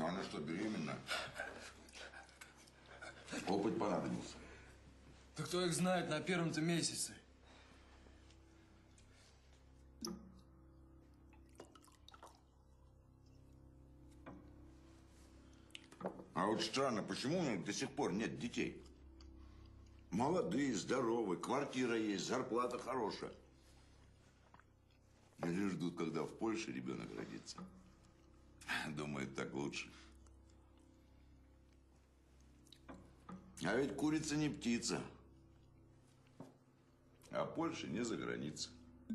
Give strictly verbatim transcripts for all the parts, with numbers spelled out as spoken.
она что, беременна? Опыт понадобился. Да кто их знает на первом-то месяце? А вот странно, почему у них до сих пор нет детей? Молодые, здоровые, квартира есть, зарплата хорошая. Или ждут, когда в Польше ребенок родится. Думают, так лучше. А ведь курица не птица. А Польша не за границей.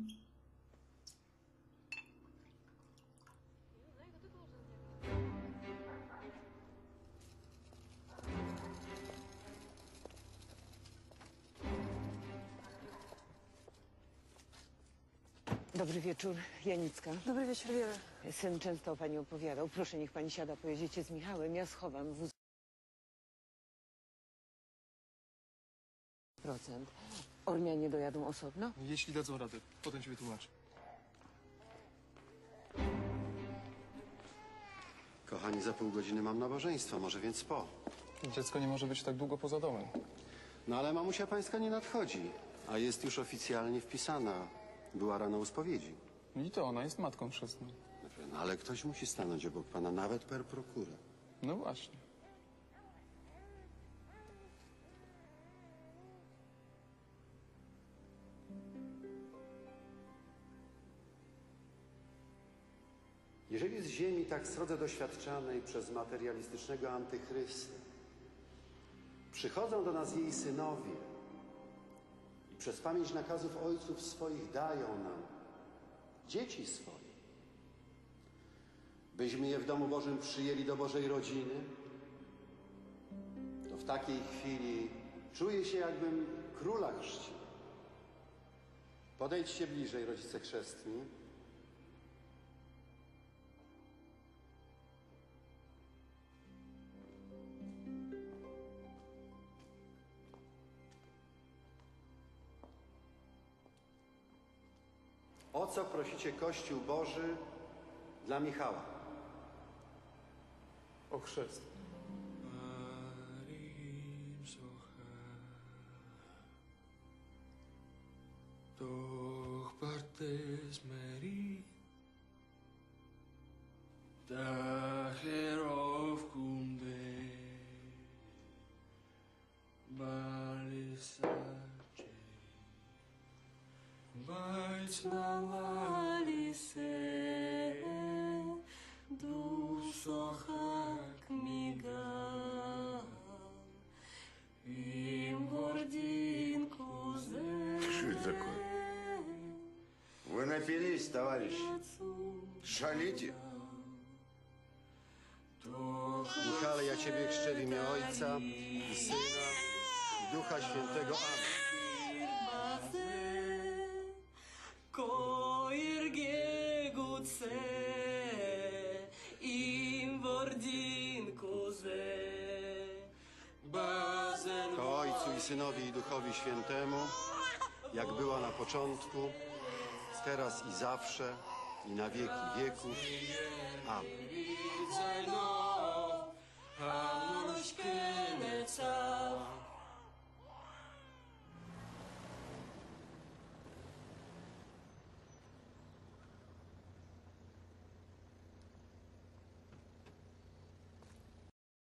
Dobry wieczór, Janicka. Dobry wieczór, Wiera. Syn często o pani opowiadał. Proszę, niech pani siada, pojedziecie z Michałem. Ja schowam wóz. Procent. Ormianie dojadą osobno? Jeśli dadzą radę, potem ci wytłumaczę. Kochani, za pół godziny mam nabożeństwo, może więc po. Dziecko nie może być tak długo poza domem. No ale mamusia pańska nie nadchodzi, a jest już oficjalnie wpisana. Była rano u spowiedzi. I to ona jest matką chrzestną. No ale ktoś musi stanąć obok pana, nawet per procura. No właśnie. Jeżeli z ziemi tak srodze doświadczanej przez materialistycznego antychrysta przychodzą do nas jej synowie i przez pamięć nakazów ojców swoich dają nam dzieci swoje, byśmy je w domu Bożym przyjęli do Bożej rodziny, to w takiej chwili czuję się, jakbym króla chrzcił. Podejdźcie bliżej, rodzice chrzestni. O co prosicie Kościół Boży dla Michała? O chrzest. Doch partes meri da herof kunde balisace bajc Malise душохак мигал им гординку зе. Что это такое? Вы напились, товарищи? Шалите? Michale, ja Ciebie chrzczę w imię Ojca i Syna i Ducha Świętego. Amen. Ko Ojcu i Synowi i Duchowi Świętemu, jak była na początku, teraz i zawsze, i na wieki wieków. Amen.